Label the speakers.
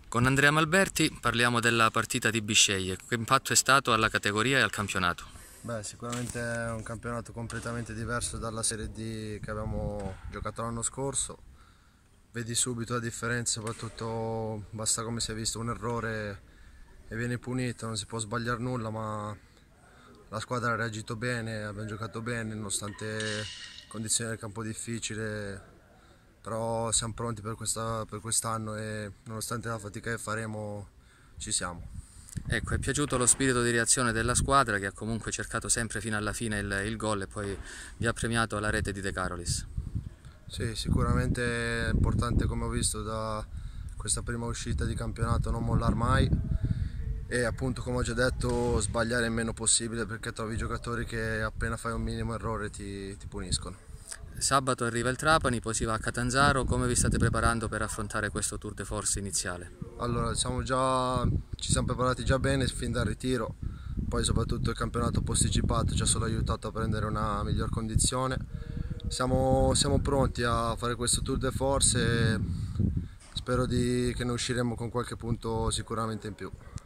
Speaker 1: Con Andrea Malberti parliamo della partita di Bisceglie. Che impatto è stato alla categoria e al campionato?
Speaker 2: Beh, sicuramente è un campionato completamente diverso dalla Serie D che abbiamo giocato l'anno scorso. Vedi subito la differenza, soprattutto basta come si è visto un errore e viene punito, non si può sbagliare nulla, ma la squadra ha reagito bene, abbiamo giocato bene nonostante condizioni del campo difficili, però siamo pronti per quest'anno e nonostante la fatica che faremo ci siamo.
Speaker 1: Ecco, è piaciuto lo spirito di reazione della squadra che ha comunque cercato sempre fino alla fine il gol e poi vi ha premiato la rete di De Carolis.
Speaker 2: Sì, sicuramente è importante, come ho visto da questa prima uscita di campionato, non mollare mai e appunto, come ho già detto, sbagliare il meno possibile, perché trovi giocatori che appena fai un minimo errore ti puniscono.
Speaker 1: Sabato arriva il Trapani, poi si va a Catanzaro. Come vi state preparando per affrontare questo tour de force iniziale?
Speaker 2: Allora, ci siamo preparati già bene fin dal ritiro, poi soprattutto il campionato posticipato ci ha solo aiutato a prendere una miglior condizione. Siamo pronti a fare questo tour de force e spero che ne usciremo con qualche punto sicuramente in più.